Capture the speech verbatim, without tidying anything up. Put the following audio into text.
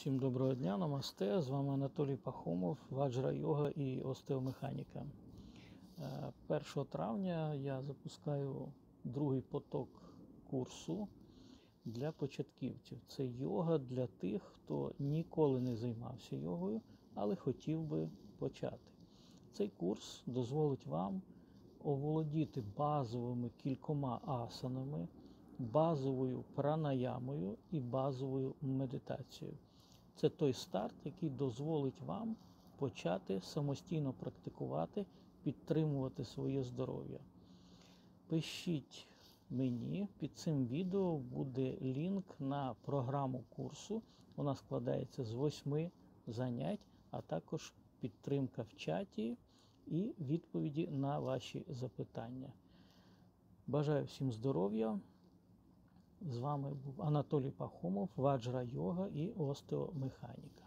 Всім доброго дня, намасте, з вами Анатолій Пахомов, ваджра йога і остеомеханіка. першого травня я запускаю другий поток курсу для початківців. Це йога для тих, хто ніколи не займався йогою, але хотів би почати. Цей курс дозволить вам оволодіти базовими кількома асанами, базовою пранаямою і базовою медитацією. Це той старт, який дозволить вам почати самостійно практикувати, підтримувати своє здоров'я. Пишіть мені, під цим відео буде лінк на програму курсу. Вона складається з восьми занять, а також підтримка в чаті і відповіді на ваші запитання. Бажаю всім здоров'я. З вами був Анатолій Пахомов, ваджра йога і остеомеханіка.